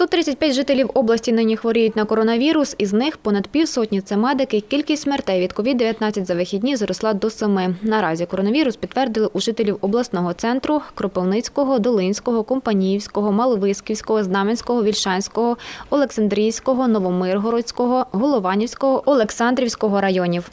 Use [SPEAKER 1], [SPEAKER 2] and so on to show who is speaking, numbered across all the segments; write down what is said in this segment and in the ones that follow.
[SPEAKER 1] 135 жителів області нині хворіють на коронавірус, із них понад півсотні – це медики. Кількість смертей від COVID-19 за вихідні зросла до 7. Наразі коронавірус підтвердили у жителів обласного центру – Кропивницького, Долинського, Компаніївського, Маловисківського, Знам'янського, Вільшанського, Олександрійського, Новомиргородського, Голованівського, Олександрівського районів.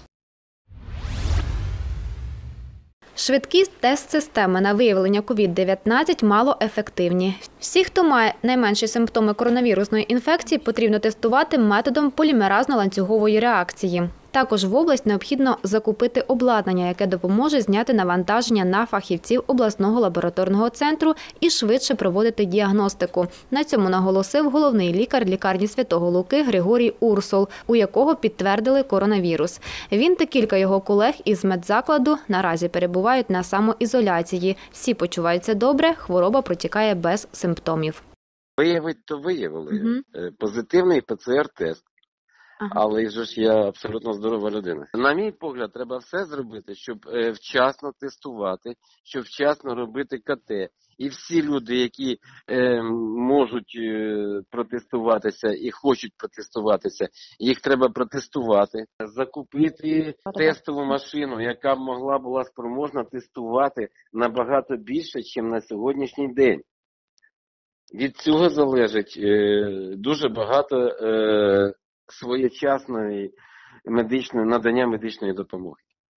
[SPEAKER 1] Швидкі тест-системи на виявлення COVID-19 малоефективні. Всі, хто має найменші симптоми коронавірусної інфекції, потрібно тестувати методом полімеразно-ланцюгової реакції. Також в область необхідно закупити обладнання, яке допоможе зняти навантаження на фахівців обласного лабораторного центру і швидше проводити діагностику. На цьому наголосив головний лікар лікарні Святого Луки Григорій Урсул, у якого підтвердили коронавірус. Він та кілька його колег із медзакладу наразі перебувають на самоізоляції. Всі почуваються добре, хвороба протікає без симптомів.
[SPEAKER 2] Виявити то виявили. Позитивний ПЦР-тест. Але ж я абсолютно здорова людина. На мій погляд, треба все зробити, щоб вчасно тестувати, щоб вчасно робити КТ. І всі люди, які можуть протестуватися і хочуть протестуватися, їх треба протестувати. Закупити тестову машину, яка б могла була спроможна тестувати набагато більше, ніж на сьогоднішній день. Від цього залежить дуже багато своєчасної надання медичної допомоги.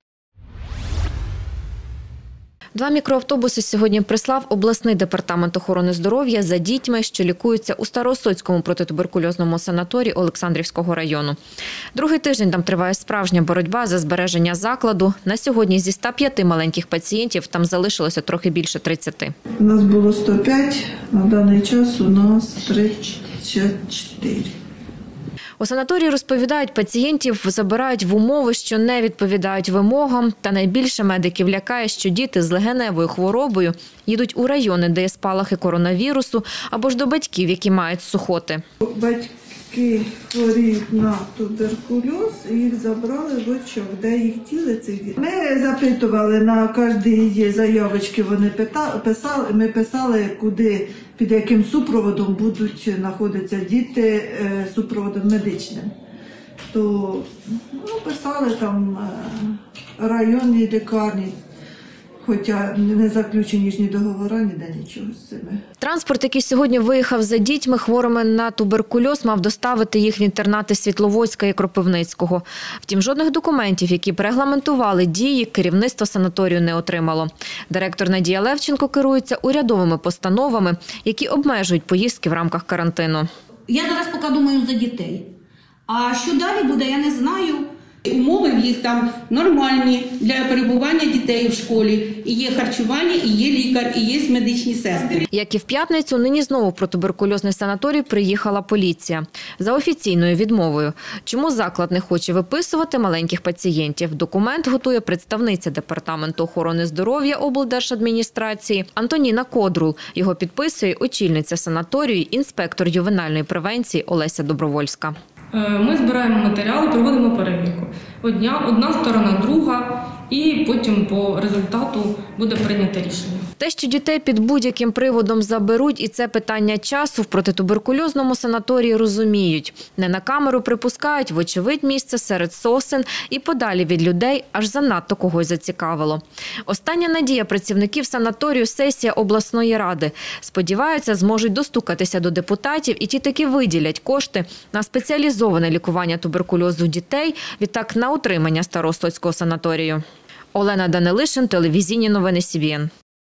[SPEAKER 3] 2 мікроавтобуси сьогодні прислав обласний департамент охорони здоров'я за дітьми, що лікуються у Староосоцькому протитуберкульозному санаторії Олександрівського району. Другий тиждень там триває справжня боротьба за збереження закладу. На сьогодні зі 105 маленьких пацієнтів там залишилося трохи більше 30.
[SPEAKER 4] У нас було 105, на даний час у нас 34.
[SPEAKER 3] У санаторії розповідають, пацієнтів забирають в умови, що не відповідають вимогам. Та найбільше медиків лякає, що діти з легеневою хворобою їдуть у райони, де є спалахи коронавірусу, або ж до батьків, які мають сухоти.
[SPEAKER 4] Батьки хворіють на туберкульоз, і їх забрали в очок, де їх тіли цих дітей. Ми запитували на кожній заявочці, вони писали, ми писали, куди, під яким супроводом будуть знаходитися діти, супроводом медичним. То писали там районні лікарні. Хоча не заключені ж ні договори, ніде нічого з цими.
[SPEAKER 3] Транспорт, який сьогодні виїхав за дітьми, хворими на туберкульоз, мав доставити їх в інтернати Світловодська і Кропивницького. Втім, жодних документів, які б регламентували дії, керівництво санаторію не отримало. Директор Надія Левченко керується урядовими постановами, які обмежують поїздки в рамках карантину.
[SPEAKER 5] Я зараз поки думаю за дітей. А що далі буде, я не знаю. Умови в їх там нормальні для перебування дітей в школі. І є харчування, і є лікар, і є медичні сестри.
[SPEAKER 3] Як і в п'ятницю, нині знову в протитуберкульозний санаторій приїхала поліція. За офіційною відмовою. Чому заклад не хоче виписувати маленьких пацієнтів? Документ готує представниця Департаменту охорони здоров'я облдержадміністрації Антоніна Кодрул. Його підписує очільниця санаторію, інспектор ювенальної превенції Олеся Добровольська.
[SPEAKER 6] Ми збираємо матеріали, проводимо перевірку. Одна сторона, друга, і потім по результату буде прийнято рішення.
[SPEAKER 3] Те, що дітей під будь-яким приводом заберуть, і це питання часу, в протитуберкульозному санаторії розуміють. Не на камеру припускають, вочевидь, місце серед сосен і подалі від людей аж занадто когось зацікавило. Остання надія працівників санаторію – сесія обласної ради. Сподіваються, зможуть достукатися до депутатів, і ті таки виділять кошти на спеціалізоване лікування туберкульозу дітей, відтак на утримання Староосоцького санаторію. Олена Данилишин, телевізійні новини СІВІН.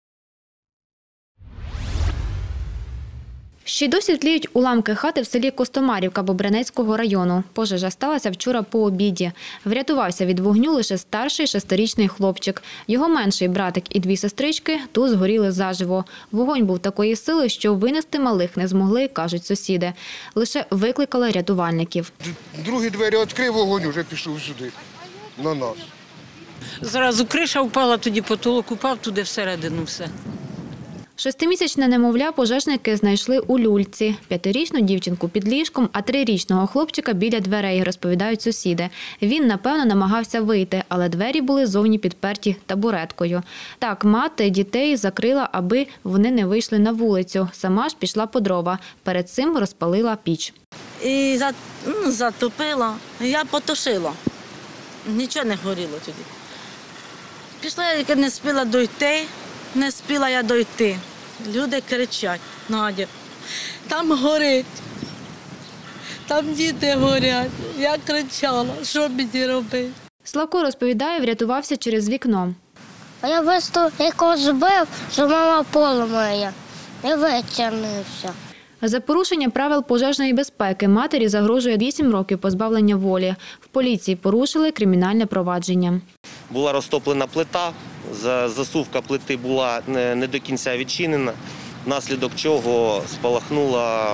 [SPEAKER 1] Ще й досі тліють уламки хати в селі Костомарівка Бобринецького району. Пожежа сталася вчора по обіді. Врятувався від вогню лише старший 6-річний хлопчик. Його менший братик і 2 сестрички тут згоріли заживо. Вогонь був такої сили, що винести малих не змогли, кажуть сусіди. Лише викликали рятувальників.
[SPEAKER 7] Другі двері відкрив, вогонь вже пішов сюди, на нас.
[SPEAKER 8] Зразу криша впала, тоді потолок упав, туди всередину все.
[SPEAKER 1] 6-місячне немовля пожежники знайшли у люльці. 5-річну дівчинку під ліжком, а 3-річного хлопчика біля дверей, розповідають сусіди. Він, напевно, намагався вийти, але двері були зовні підперті табуреткою. Так, мати дітей закрила, аби вони не вийшли на вулицю. Сама ж пішла по дрова. Перед цим розпалила піч.
[SPEAKER 8] І затопила, я потушила. Нічого не горіло тоді. Пішла, я не спіла дойти, не спіла я дойти. Люди кричать: Надя, там горить, там діти горять. Я кричала, що мені робити?
[SPEAKER 1] Славко розповідає, врятувався через вікно.
[SPEAKER 9] А я просто якось збив, що мама поламає, і витягнувся.
[SPEAKER 1] За порушення правил пожежної безпеки матері загрожує 8 років позбавлення волі. В поліції порушили кримінальне провадження.
[SPEAKER 10] Була розтоплена плита, засувка плити була не до кінця відчинена, внаслідок чого спалахнуло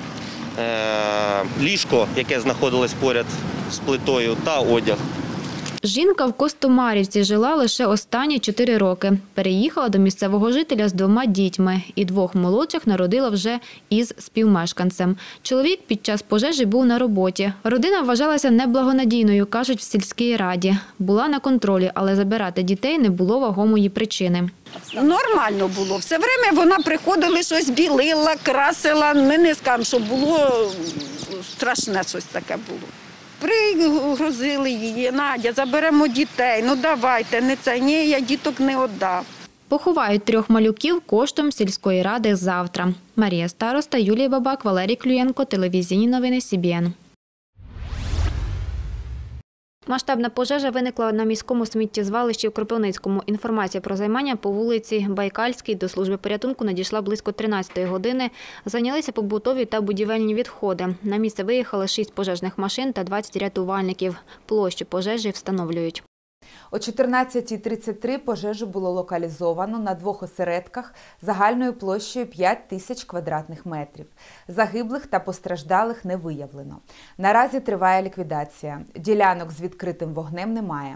[SPEAKER 10] ліжко, яке знаходилось поряд з плитою, та одяг.
[SPEAKER 1] Жінка в Костомарівці жила лише останні 4 роки. Переїхала до місцевого жителя з 2 дітьми і 2 молодших народила вже із співмешканцем. Чоловік під час пожежі був на роботі. Родина вважалася неблагонадійною, кажуть в сільській раді. Була на контролі, але забирати дітей не було вагомої причини.
[SPEAKER 11] Нормально було. Все время вона приходила, щось білила, красила. Ми не скажемо, що було страшне щось таке було. Пригрозили її: Надя, заберемо дітей, ну давайте, не це, ні, я діток не віддав.
[SPEAKER 1] Поховають 3 малюків коштом сільської ради завтра. Марія Староста, Юлія Бабак, Валерій Клюєнко, телевізійні новини СІБІН. Масштабна пожежа виникла на міському сміттєзвалищі в Кропивницькому. Інформація про займання по вулиці Байкальській до служби порятунку надійшла близько 13-ї години. Зайнялися побутові та будівельні відходи. На місце виїхали 6 пожежних машин та 20 рятувальників. Площу пожежі встановлюють.
[SPEAKER 12] О 14:33 пожежу було локалізовано на 2 осередках загальною площею 5000 квадратних метрів. Загиблих та постраждалих не виявлено. Наразі триває ліквідація. Ділянок з відкритим вогнем немає.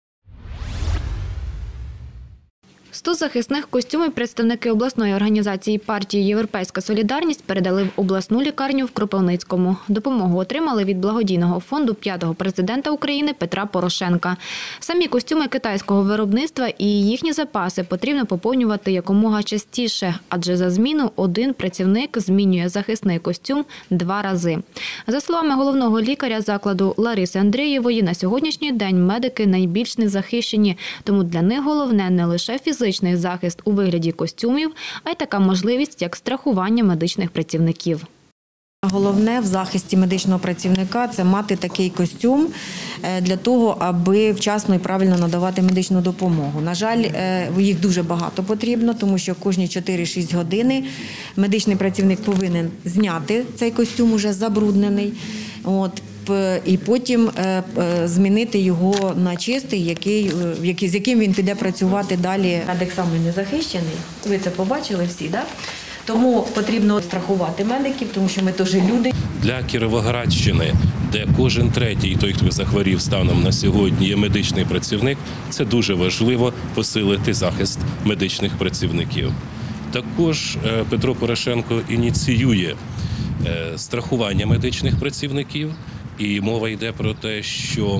[SPEAKER 1] 100 захисних костюмів представники обласної організації партії «Європейська солідарність» передали в обласну лікарню в Кропивницькому. Допомогу отримали від благодійного фонду 5-го президента України Петра Порошенка. Самі костюми китайського виробництва і їхні запаси потрібно поповнювати якомога частіше, адже за зміну один працівник змінює захисний костюм 2 рази. За словами головного лікаря закладу Лариси Андрієвої, на сьогоднішній день медики найбільш незахищені, тому для них головне не лише фізичний захист у вигляді костюмів, а й така можливість, як страхування медичних працівників.
[SPEAKER 13] Головне в захисті медичного працівника – це мати такий костюм для того, аби вчасно і правильно надавати медичну допомогу. На жаль, їх дуже багато потрібно, тому що кожні 4-6 години медичний працівник повинен зняти цей костюм уже забруднений, і потім змінити його на чистий, з яким він піде працювати далі. Медик саме не захищений, ви це побачили всі, так? Тому потрібно страхувати медиків, тому що ми теж люди.
[SPEAKER 14] Для Кіровоградщини, де кожен третій, той, хто захворів станом на сьогодні, є медичний працівник, це дуже важливо посилити захист медичних працівників. Також Петро Порошенко ініціює страхування медичних працівників, і мова йде про те, що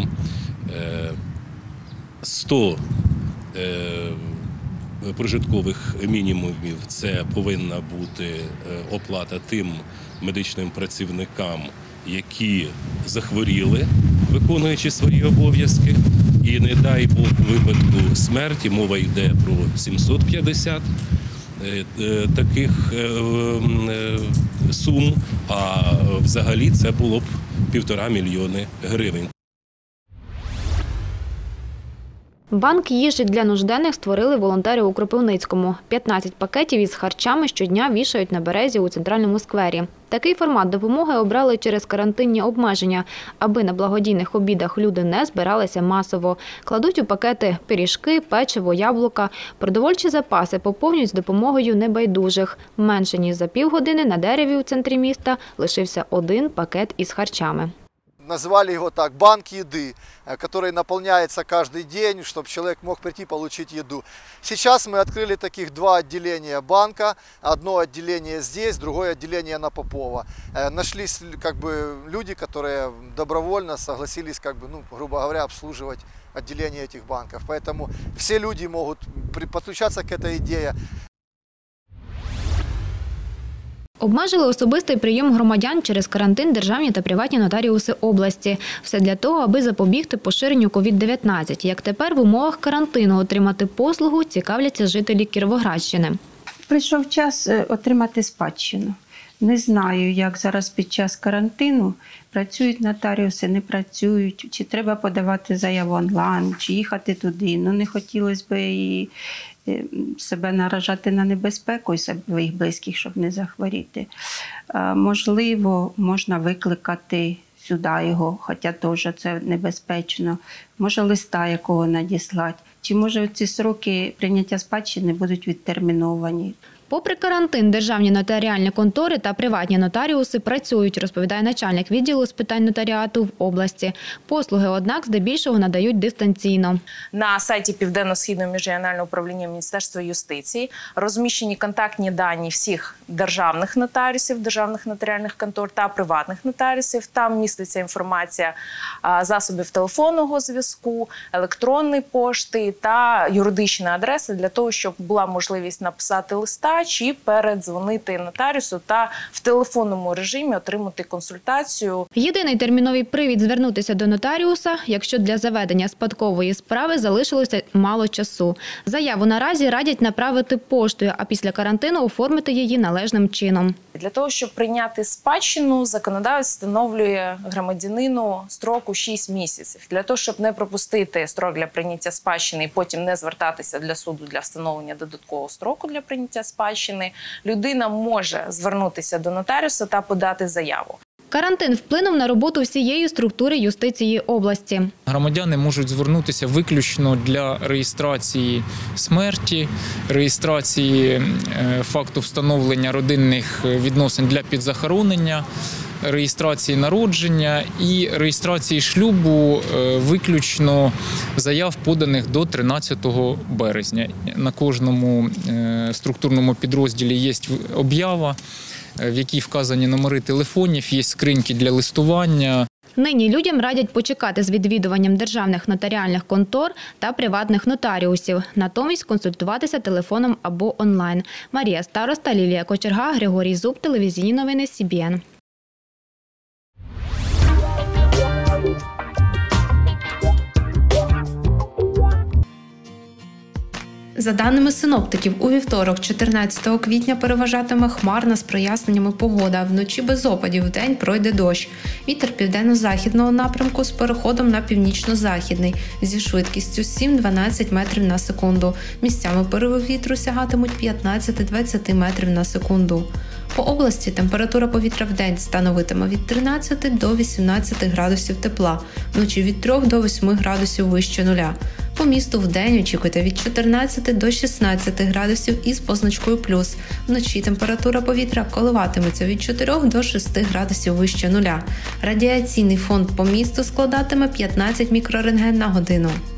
[SPEAKER 14] 100 прожиткових мінімумів – це повинна бути оплата тим медичним працівникам, які захворіли, виконуючи свої обов'язки. І не дай Бог випадку смерті, мова йде про 750 таких сум, а взагалі це було б 1,5 мільйони гривень.
[SPEAKER 1] Банк їжі для нужденних створили волонтери у Кропивницькому. 15 пакетів із харчами щодня вішають на березі у центральному сквері. Такий формат допомоги обрали через карантинні обмеження, аби на благодійних обідах люди не збиралися масово. Кладуть у пакети пиріжки, печиво, яблука. Продовольчі запаси поповнюють з допомогою небайдужих. Менше ніж за півгодини на дереві у центрі міста лишився 1 пакет із харчами.
[SPEAKER 15] Назвали его так, банк еды, который наполняется каждый день, чтобы человек мог прийти получить еду. Сейчас мы открыли таких 2 отделения банка, одно отделение здесь, другое отделение на Попова. Нашлись люди, которые добровольно согласились, грубо говоря, обслуживать отделение этих банков. Поэтому все люди могут подключаться к этой идее.
[SPEAKER 1] Обмежили особистий прийом громадян через карантин державні та приватні нотаріуси області. Все для того, аби запобігти поширенню COVID-19. Як тепер в умовах карантину отримати послугу, цікавляться жителі Кіровоградщини.
[SPEAKER 16] Прийшов час отримати спадщину. Не знаю, як зараз під час карантину працюють нотаріуси, не працюють, чи треба подавати заяву онлайн, чи їхати туди. Не хотілося б і себе наражати на небезпеку і своїх близьких, щоб не захворіти. Можливо, можна викликати сюди його, хоча теж це небезпечно. Може листа якого надіслати. Чи може ці сроки прийняття спадщини будуть відтерміновані.
[SPEAKER 1] Попри карантин, державні нотаріальні контори та приватні нотаріуси працюють, розповідає начальник відділу з питань нотаріату в області. Послуги, однак, здебільшого надають дистанційно.
[SPEAKER 17] На сайті Південно-Східного міжрегіонального управління Міністерства юстиції розміщені контактні дані всіх державних нотаріусів, державних нотаріальних контор та приватних нотаріусів. Там міститься інформація засобів телефонного зв'язку, електронної пошти та юридична адреса для того, щоб була можливість написати листа чи передзвонити нотаріусу та в телефонному режимі отримати консультацію.
[SPEAKER 1] Єдиний терміновий привід звернутися до нотаріуса, якщо для заведення спадкової справи залишилося мало часу. Заяву наразі радять направити поштою, а після карантину оформити її належним чином.
[SPEAKER 17] Для того, щоб прийняти спадщину, законодавець встановлює громадянину строку 6 місяців. Для того, щоб не пропустити строк для прийняття спадщини і потім не звертатися для суду для встановлення додаткового строку для прийняття спадщини, людина може звернутися до нотаріуса та подати заяву.
[SPEAKER 1] Карантин вплинув на роботу всієї структури юстиції області.
[SPEAKER 18] Громадяни можуть звернутися виключно для реєстрації смерті, реєстрації факту встановлення родинних відносин для підзахоронення, реєстрації народження і реєстрації шлюбу виключно заяв, поданих до 13 березня. На кожному структурному підрозділі є об'ява, в якій вказані номери телефонів, є скриньки для листування.
[SPEAKER 1] Нині людям радять почекати з відвідуванням державних нотаріальних контор та приватних нотаріусів. Натомість консультуватися телефоном або онлайн. Марія Староста, Лілія Кочерга, Григорій Зуб, телевізійні новини СІБІН.
[SPEAKER 3] За даними синоптиків, у вівторок, 14 квітня, переважатиме хмарна з проясненнями погода. Вночі без опадів, вдень пройде дощ. Вітер південно-західного напрямку з переходом на північно-західний зі швидкістю 7-12 метрів на секунду. Місцями пориви вітру сягатимуть 15-20 метрів на секунду. По області температура повітря вдень становитиме від 13 до 18 градусів тепла, вночі від 3 до 8 градусів вище нуля. По місту вдень очікуйте від 14 до 16 градусів із позначкою плюс. Вночі температура повітря коливатиметься від 4 до 6 градусів вище нуля. Радіаційний фон по місту складатиме 15 мікрорентген на годину.